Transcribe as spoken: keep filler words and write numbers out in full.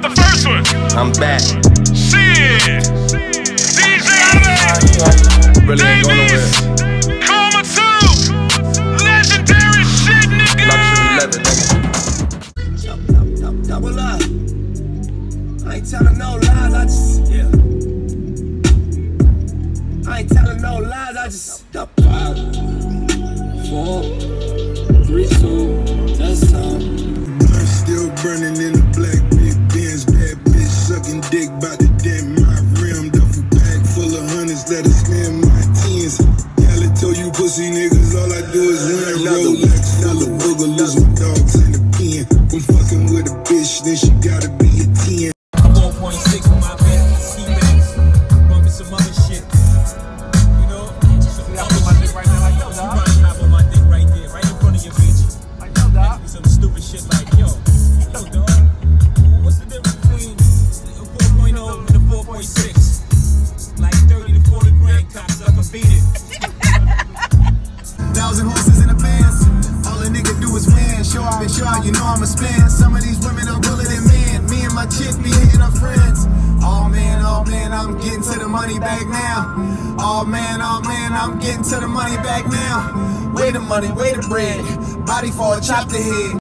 the first one. I'm back. Shit. D J Allen. Really ain't going nowhere. Coma two. Legendary shit, nigga. Luxury leather, nigga. Double up. I ain't telling no lies, I just, yeah. I ain't telling no lies, I just, the five, four, three, two, that's time. I'm still burning in the black big Benz, bad bitch sucking dick, bout to dent my rim, duffel bag full of hundreds, let her spend my tens. Y'all told you pussy niggas, all I do is win. Rolex full of boogaloo with dogs in the pen. I'm fucking with a bitch, then she gotta be a ten. four point six on my back, C-Max, bumping some other shit. You know, some other my dick right now, like, yo, dog. You might on my dick right there, right in front of your bitch. Like, yo, dog. Some stupid shit like, yo, yo, dog. What's the difference between a four point oh and a four point six? Like thirty to forty grand, cocksucker, beat it. Thousand horses in a Benz, all a nigga do is win. Show out and show out, you know I'ma spin. Some of these women are realer than men. Me and my chick be hitting our friends. Oh man, oh man, I'm getting to the money back now. Oh man, oh man, I'm getting to the money back now. Way the money, way the bread. Body for a chop the head.